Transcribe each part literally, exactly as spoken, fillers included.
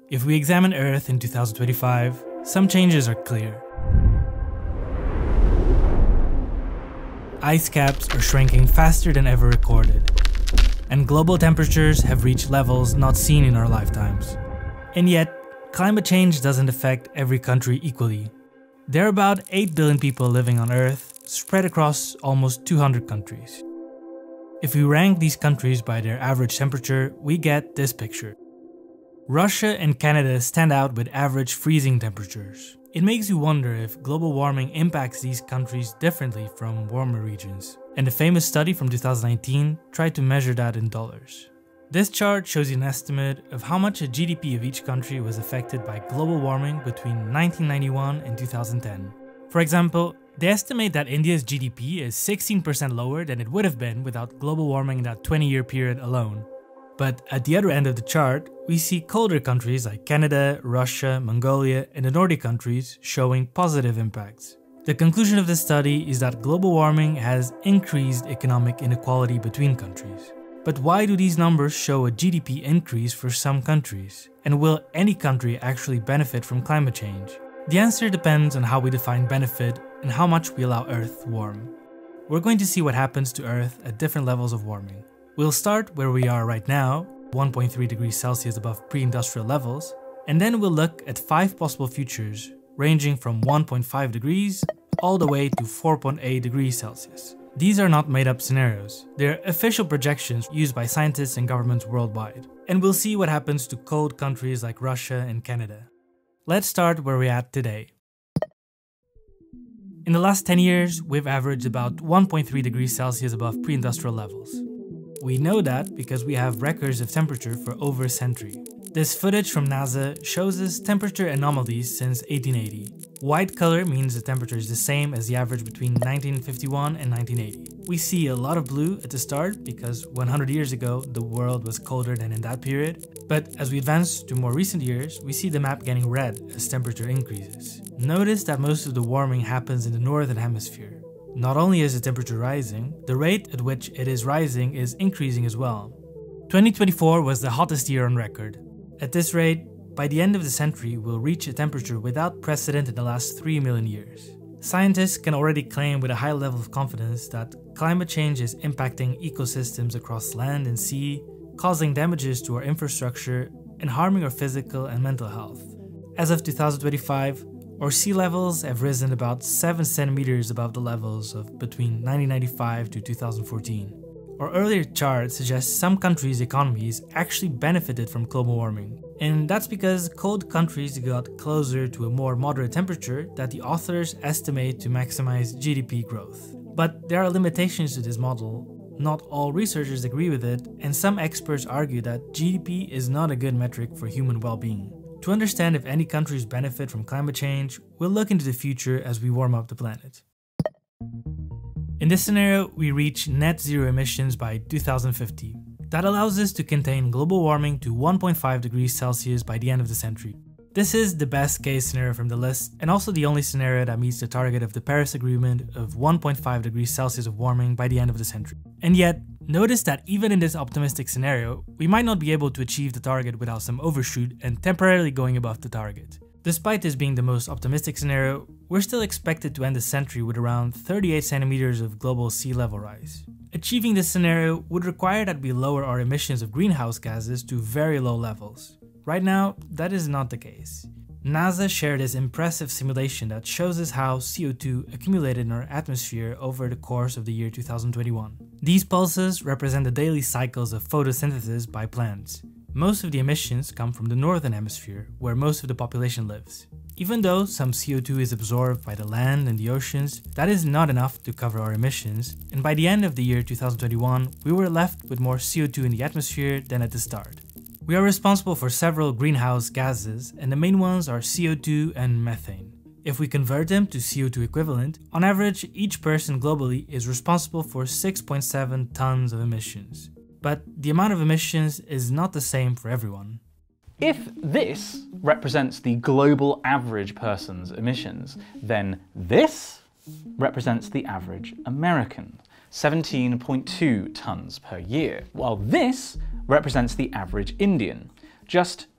If we examine Earth in two thousand twenty-five, some changes are clear. Ice caps are shrinking faster than ever recorded, and global temperatures have reached levels not seen in our lifetimes. And yet, climate change doesn't affect every country equally. There are about eight billion people living on Earth, spread across almost two hundred countries. If we rank these countries by their average temperature, we get this picture. Russia and Canada stand out with average freezing temperatures. It makes you wonder if global warming impacts these countries differently from warmer regions. And a famous study from two thousand nineteen tried to measure that in dollars. This chart shows you an estimate of how much the G D P of each country was affected by global warming between nineteen ninety-one and two thousand ten. For example, they estimate that India's G D P is sixteen percent lower than it would have been without global warming in that twenty year period alone. But at the other end of the chart, we see colder countries like Canada, Russia, Mongolia, and the Nordic countries showing positive impacts. The conclusion of this study is that global warming has increased economic inequality between countries. But why do these numbers show a G D P increase for some countries? And will any country actually benefit from climate change? The answer depends on how we define benefit and how much we allow Earth to warm. We're going to see what happens to Earth at different levels of warming. We'll start where we are right now, one point three degrees Celsius above pre-industrial levels, and then we'll look at five possible futures, ranging from one point five degrees all the way to four point eight degrees Celsius. These are not made-up scenarios. They're official projections used by scientists and governments worldwide. And we'll see what happens to cold countries like Russia and Canada. Let's start where we're at today. In the last ten years, we've averaged about one point three degrees Celsius above pre-industrial levels. We know that because we have records of temperature for over a century. This footage from NASA shows us temperature anomalies since eighteen eighty. White color means the temperature is the same as the average between nineteen fifty-one and nineteen eighty. We see a lot of blue at the start because one hundred years ago the world was colder than in that period. But as we advance to more recent years, we see the map getting red as temperature increases. Notice that most of the warming happens in the northern hemisphere. Not only is the temperature rising, the rate at which it is rising is increasing as well. twenty twenty-four was the hottest year on record. At this rate, by the end of the century, we'll reach a temperature without precedent in the last three million years. Scientists can already claim with a high level of confidence that climate change is impacting ecosystems across land and sea, causing damages to our infrastructure and harming our physical and mental health. As of two thousand twenty-five, our sea levels have risen about seven centimeters above the levels of between nineteen ninety-five to two thousand fourteen. Our earlier chart suggests some countries' economies actually benefited from global warming. And that's because cold countries got closer to a more moderate temperature that the authors estimate to maximize G D P growth. But there are limitations to this model. Not all researchers agree with it, and some experts argue that G D P is not a good metric for human well-being. To understand if any countries benefit from climate change, we'll look into the future as we warm up the planet. In this scenario, we reach net zero emissions by two thousand fifty. That allows us to contain global warming to one point five degrees Celsius by the end of the century. This is the best case scenario from the list, and also the only scenario that meets the target of the Paris Agreement of one point five degrees Celsius of warming by the end of the century. And yet, notice that even in this optimistic scenario, we might not be able to achieve the target without some overshoot and temporarily going above the target. Despite this being the most optimistic scenario, we're still expected to end the century with around thirty-eight centimeters of global sea level rise. Achieving this scenario would require that we lower our emissions of greenhouse gases to very low levels. Right now, that is not the case. NASA shared this impressive simulation that shows us how C O two accumulated in our atmosphere over the course of the year two thousand twenty-one. These pulses represent the daily cycles of photosynthesis by plants. Most of the emissions come from the northern hemisphere, where most of the population lives. Even though some C O two is absorbed by the land and the oceans, that is not enough to cover our emissions, and by the end of the year two thousand twenty-one, we were left with more C O two in the atmosphere than at the start. We are responsible for several greenhouse gases, and the main ones are C O two and methane. If we convert them to C O two equivalent, on average, each person globally is responsible for six point seven tons of emissions. But the amount of emissions is not the same for everyone. If this represents the global average person's emissions, then this represents the average American, seventeen point two tons per year, while this represents the average Indian, just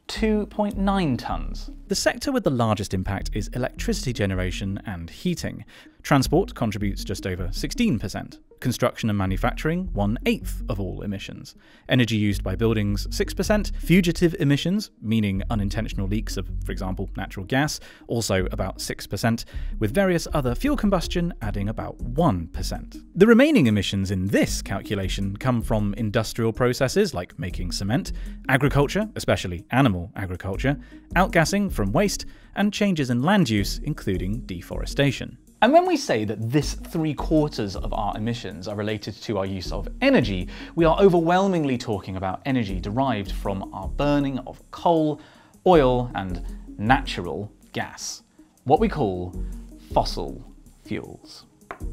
two point nine tonnes. The sector with the largest impact is electricity generation and heating. Transport contributes just over sixteen percent. Construction and manufacturing, one eighth of all emissions. Energy used by buildings, six percent. Fugitive emissions, meaning unintentional leaks of, for example, natural gas, also about six percent, with various other fuel combustion adding about one percent. The remaining emissions in this calculation come from industrial processes like making cement, agriculture, especially animal agriculture, outgassing from waste, and changes in land use, including deforestation. And when we say that this three quarters of our emissions are related to our use of energy, we are overwhelmingly talking about energy derived from our burning of coal, oil, and natural gas, what we call fossil fuels.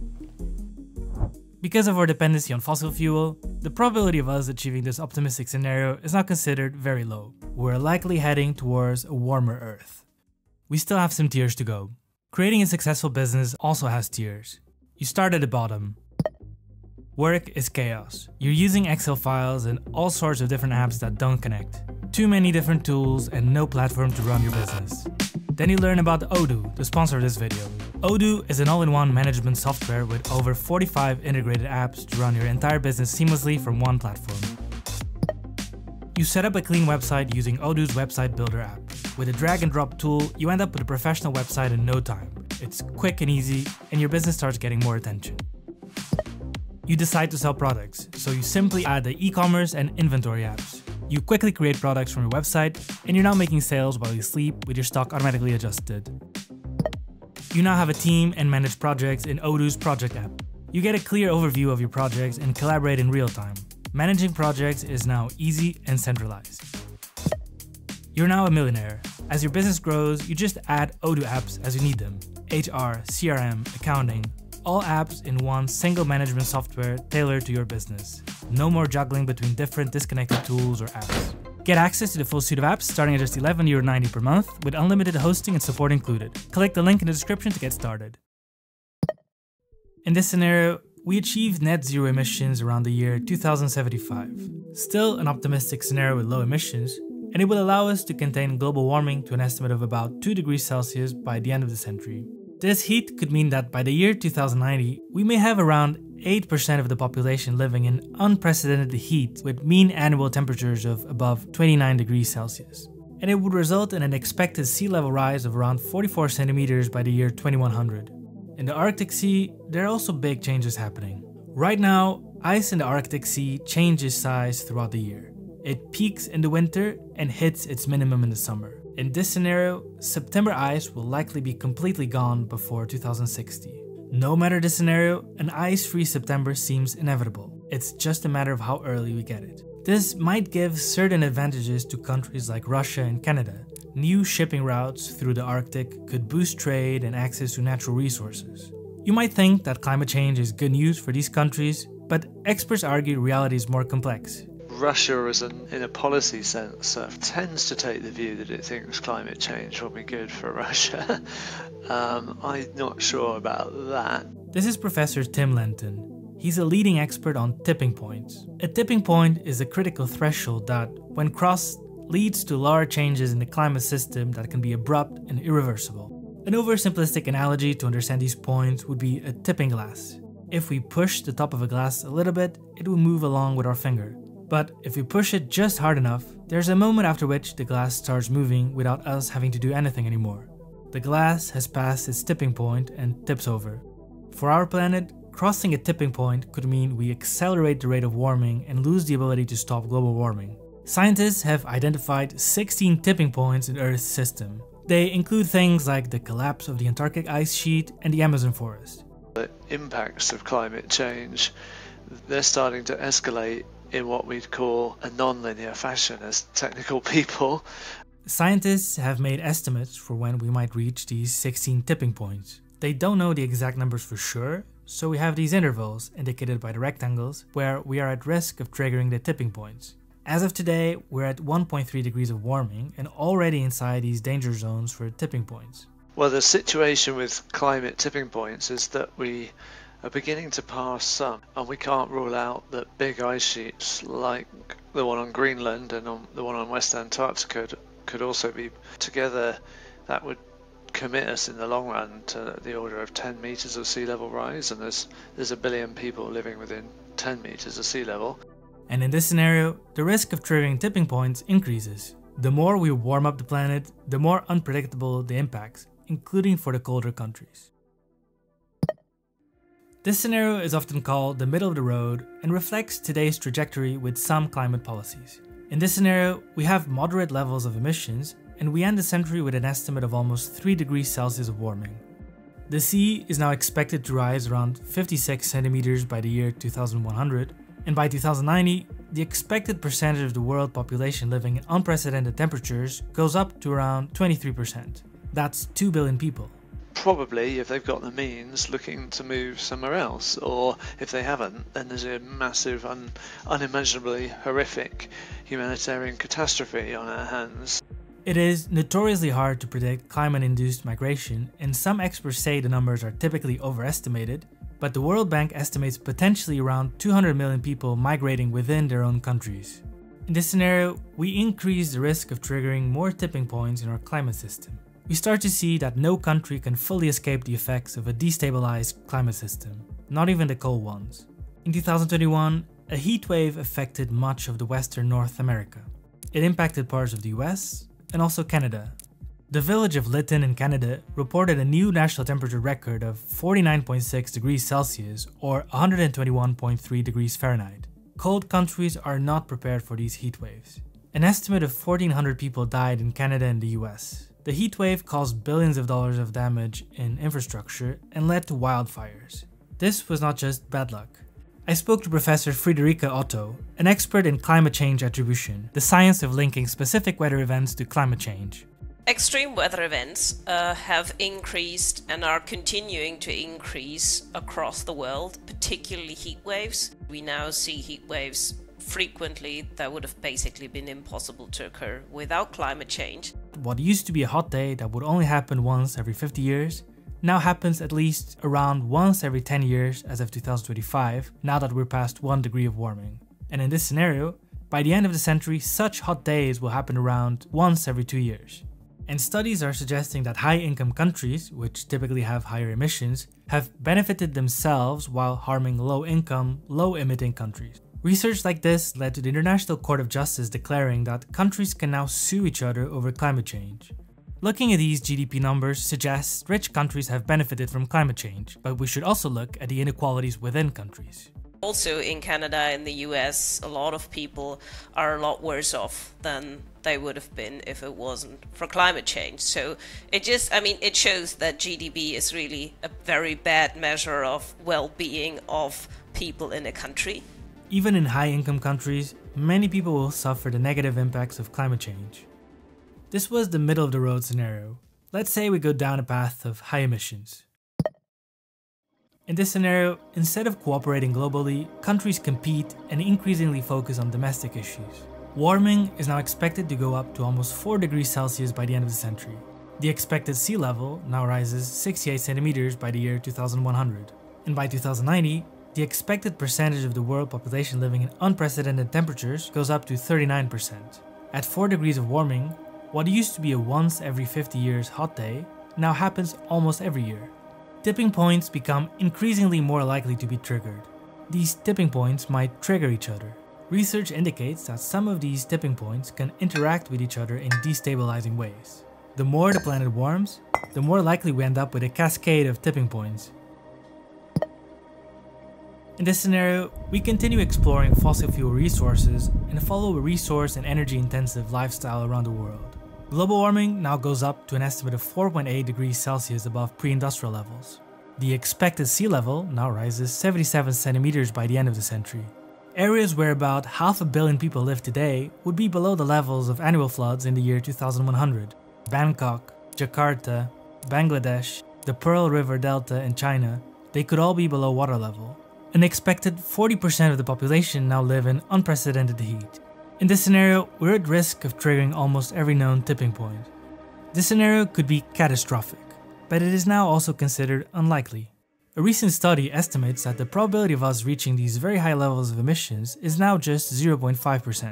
Because of our dependency on fossil fuel, the probability of us achieving this optimistic scenario is now considered very low. We're likely heading towards a warmer Earth. We still have some tiers to go. Creating a successful business also has tiers. You start at the bottom. Work is chaos. You're using Excel files and all sorts of different apps that don't connect. Too many different tools and no platform to run your business. Then you learn about Odoo, the sponsor of this video. Odoo is an all-in-one management software with over forty-five integrated apps to run your entire business seamlessly from one platform. You set up a clean website using Odoo's website builder app. With a drag and drop tool, you end up with a professional website in no time. It's quick and easy, and your business starts getting more attention. You decide to sell products, so you simply add the e-commerce and inventory apps. You quickly create products from your website, and you're now making sales while you sleep with your stock automatically adjusted. You now have a team and manage projects in Odoo's project app. You get a clear overview of your projects and collaborate in real time. Managing projects is now easy and centralized. You're now a millionaire. As your business grows, you just add Odoo apps as you need them. H R, C R M, accounting, all apps in one single management software tailored to your business. No more juggling between different disconnected tools or apps. Get access to the full suite of apps starting at just eleven euro ninety per month with unlimited hosting and support included. Click the link in the description to get started. In this scenario, we achieved net zero emissions around the year two thousand seventy-five. Still an optimistic scenario with low emissions, and it will allow us to contain global warming to an estimate of about two degrees Celsius by the end of the century. This heat could mean that by the year two thousand ninety, we may have around eight percent of the population living in unprecedented heat with mean annual temperatures of above twenty-nine degrees Celsius. And it would result in an expected sea level rise of around forty-four centimeters by the year twenty-one hundred. In the Arctic Sea, there are also big changes happening. Right now, ice in the Arctic Sea changes size throughout the year. It peaks in the winter and hits its minimum in the summer. In this scenario, September ice will likely be completely gone before two thousand sixty. No matter the scenario, an ice-free September seems inevitable. It's just a matter of how early we get it. This might give certain advantages to countries like Russia and Canada. New shipping routes through the Arctic could boost trade and access to natural resources. You might think that climate change is good news for these countries, but experts argue reality is more complex. Russia, as an, in a policy sense, uh, tends to take the view that it thinks climate change will be good for Russia. um, I'm not sure about that. This is Professor Tim Lenton. He's a leading expert on tipping points. A tipping point is a critical threshold that, when crossed, leads to large changes in the climate system that can be abrupt and irreversible. An oversimplistic analogy to understand these points would be a tipping glass. If we push the top of a glass a little bit, it will move along with our finger. But if we push it just hard enough, there's a moment after which the glass starts moving without us having to do anything anymore. The glass has passed its tipping point and tips over. For our planet, crossing a tipping point could mean we accelerate the rate of warming and lose the ability to stop global warming. Scientists have identified sixteen tipping points in Earth's system. They include things like the collapse of the Antarctic ice sheet and the Amazon forest. The impacts of climate change, they're starting to escalate in what we'd call a non-linear fashion as technical people. Scientists have made estimates for when we might reach these sixteen tipping points. They don't know the exact numbers for sure, so we have these intervals, indicated by the rectangles, where we are at risk of triggering the tipping points. As of today, we're at one point three degrees of warming and already inside these danger zones for tipping points. Well, the situation with climate tipping points is that we are beginning to pass some, and we can't rule out that big ice sheets like the one on Greenland and on the one on West Antarctica could also be together. That would commit us in the long run to the order of ten meters of sea level rise, and there's there's a billion people living within ten meters of sea level. And in this scenario, the risk of triggering tipping points increases. The more we warm up the planet, the more unpredictable the impacts, including for the colder countries. This scenario is often called the middle of the road and reflects today's trajectory with some climate policies. In this scenario, we have moderate levels of emissions, and we end the century with an estimate of almost three degrees Celsius of warming. The sea is now expected to rise around fifty-six centimeters by the year two thousand one hundred, and by two thousand ninety, the expected percentage of the world population living in unprecedented temperatures goes up to around twenty-three percent. That's two billion people. Probably, if they've got the means, looking to move somewhere else, or if they haven't, then there's a massive, un unimaginably horrific humanitarian catastrophe on our hands. It is notoriously hard to predict climate-induced migration, and some experts say the numbers are typically overestimated, but the World Bank estimates potentially around two hundred million people migrating within their own countries. In this scenario, we increase the risk of triggering more tipping points in our climate system. We start to see that no country can fully escape the effects of a destabilized climate system, not even the cold ones. In two thousand twenty-one, a heat wave affected much of the western North America. It impacted parts of the U S and also Canada. The village of Lenton in Canada reported a new national temperature record of forty-nine point six degrees Celsius or one hundred twenty-one point three degrees Fahrenheit. Cold countries are not prepared for these heat waves. An estimate of fourteen hundred people died in Canada and the U S. The heat wave caused billions of dollars of damage in infrastructure and led to wildfires. This was not just bad luck. I spoke to Professor Friederike Otto, an expert in climate change attribution, the science of linking specific weather events to climate change. Extreme weather events uh, have increased and are continuing to increase across the world, particularly heat waves. We now see heat waves frequently that would have basically been impossible to occur without climate change. What used to be a hot day that would only happen once every fifty years now happens at least around once every ten years as of two thousand twenty-five, now that we're past one degree of warming. And in this scenario, by the end of the century, such hot days will happen around once every two years. And studies are suggesting that high-income countries, which typically have higher emissions, have benefited themselves while harming low-income, low-emitting countries. Research like this led to the International Court of Justice declaring that countries can now sue each other over climate change. Looking at these G D P numbers suggests rich countries have benefited from climate change, but we should also look at the inequalities within countries. Also in Canada and the U S, a lot of people are a lot worse off than they would have been if it wasn't for climate change. So it just, I mean, it shows that G D P is really a very bad measure of well-being of people in a country. Even in high-income countries, many people will suffer the negative impacts of climate change. This was the middle-of-the-road scenario. Let's say we go down a path of high emissions. In this scenario, instead of cooperating globally, countries compete and increasingly focus on domestic issues. Warming is now expected to go up to almost four degrees Celsius by the end of the century. The expected sea level now rises sixty-eight centimeters by the year two thousand one hundred. And by two thousand ninety, the expected percentage of the world population living in unprecedented temperatures goes up to thirty-nine percent. At four degrees of warming, what used to be a once every fifty years hot day now happens almost every year. Tipping points become increasingly more likely to be triggered. These tipping points might trigger each other. Research indicates that some of these tipping points can interact with each other in destabilizing ways. The more the planet warms, the more likely we end up with a cascade of tipping points. In this scenario, we continue exploring fossil fuel resources and follow a resource and energy-intensive lifestyle around the world. Global warming now goes up to an estimate of four point eight degrees Celsius above pre-industrial levels. The expected sea level now rises seventy-seven centimeters by the end of the century. Areas where about half a billion people live today would be below the levels of annual floods in the year two thousand one hundred. Bangkok, Jakarta, Bangladesh, the Pearl River Delta in China, they could all be below water level. An expected forty percent of the population now live in unprecedented heat. In this scenario, we're at risk of triggering almost every known tipping point. This scenario could be catastrophic, but it is now also considered unlikely. A recent study estimates that the probability of us reaching these very high levels of emissions is now just zero point five percent.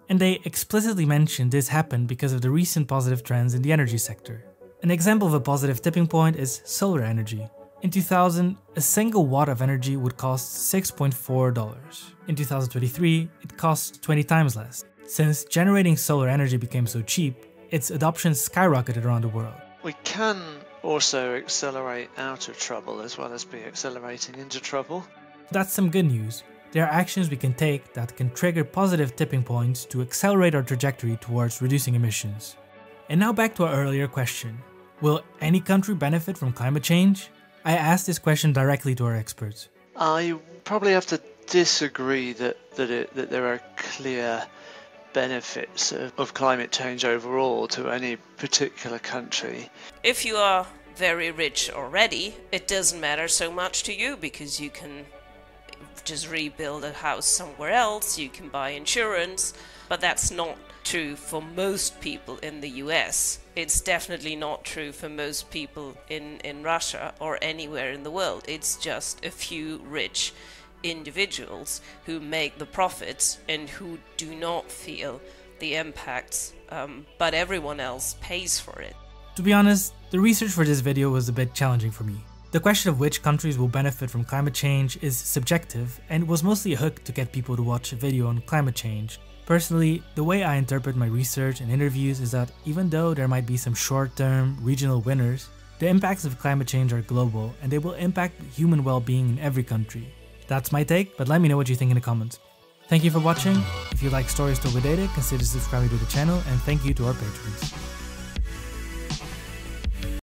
And they explicitly mentioned this happened because of the recent positive trends in the energy sector. An example of a positive tipping point is solar energy. In two thousand, a single watt of energy would cost six point four dollars. In two thousand twenty-three, it costs twenty times less. Since generating solar energy became so cheap, its adoption skyrocketed around the world. We can also accelerate out of trouble as well as be accelerating into trouble. That's some good news. There are actions we can take that can trigger positive tipping points to accelerate our trajectory towards reducing emissions. And now back to our earlier question. Will any country benefit from climate change? I asked this question directly to our experts. I probably have to disagree that, that, it, that there are clear benefits of, of climate change overall to any particular country. If you are very rich already, it doesn't matter so much to you because you can just rebuild a house somewhere else, you can buy insurance, but that's not true for most people in the U S. It's definitely not true for most people in, in Russia or anywhere in the world. It's just a few rich individuals who make the profits and who do not feel the impacts, um, but everyone else pays for it. To be honest, the research for this video was a bit challenging for me. The question of which countries will benefit from climate change is subjective and was mostly a hook to get people to watch a video on climate change. Personally, the way I interpret my research and interviews is that even though there might be some short-term, regional winners, the impacts of climate change are global and they will impact human well-being in every country. That's my take, but let me know what you think in the comments. Thank you for watching. If you like stories told with data, consider subscribing to the channel, and thank you to our patrons.